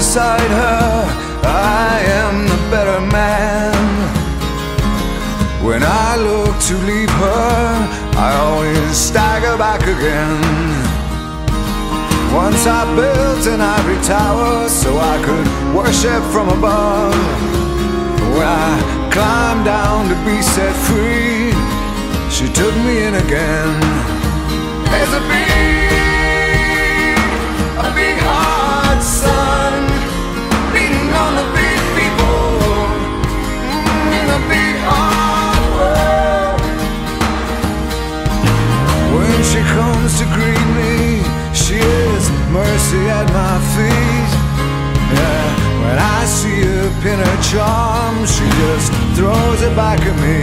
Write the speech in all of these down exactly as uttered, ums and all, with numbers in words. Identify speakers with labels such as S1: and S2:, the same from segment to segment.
S1: beside her, I am the better man. When I look to leave her, I always stagger back again. Once I built an ivory tower so I could worship from above. When I climbed down to be set free, she took me in again. There's a big, a big hard sun beating on the big people in a big hard world. When she comes to greet me, she is mercy at my feet. Yeah, when I see her pin her charm, she just throws it back at me.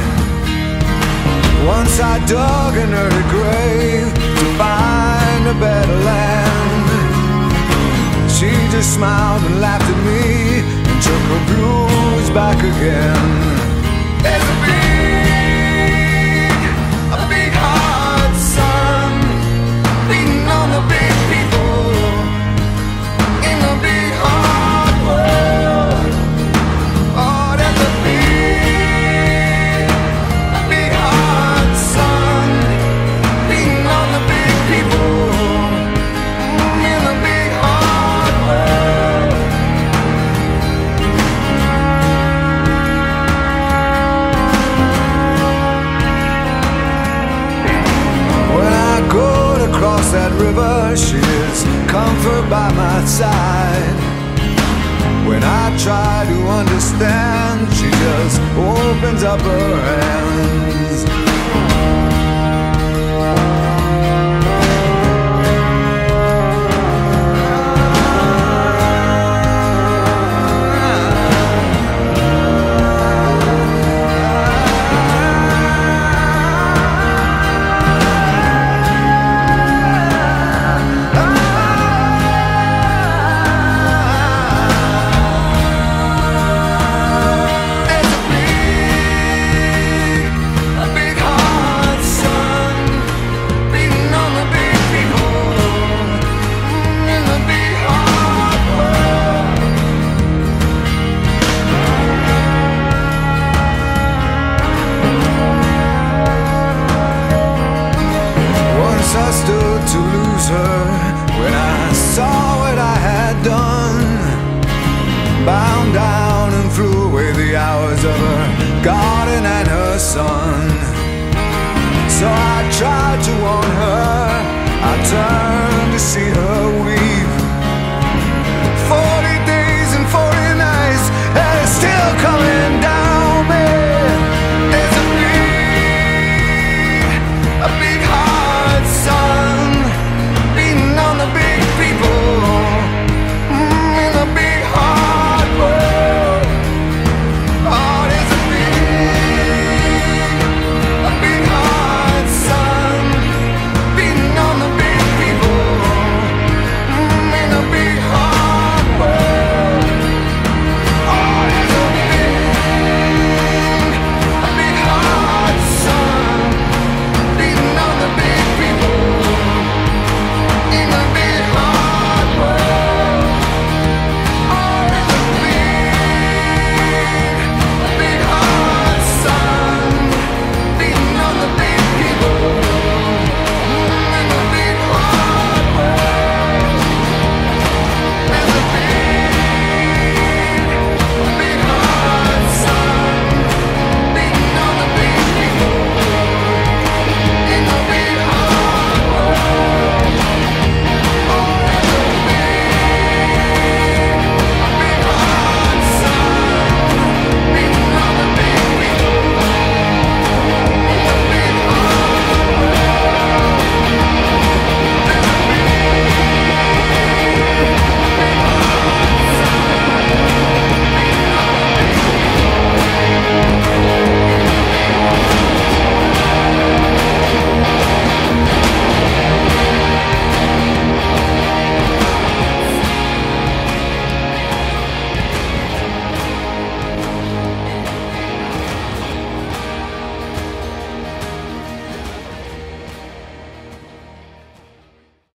S1: Once I dug an early grave to find a better land. She just smiled and laughed at me and took her blues back again. There's a big, a big hard sun beating on the big people in the big hard world. Oh, there's a big, a big hard sun beating on the big people in the big hard world. When I go to cross that river, she is comfort by my side. When I try to understand, she just opens up her hands. I stood to lose her when I saw what I had done. Bound down and flew away the hours of her garden and her son. So I tried to warn her, I turned to see her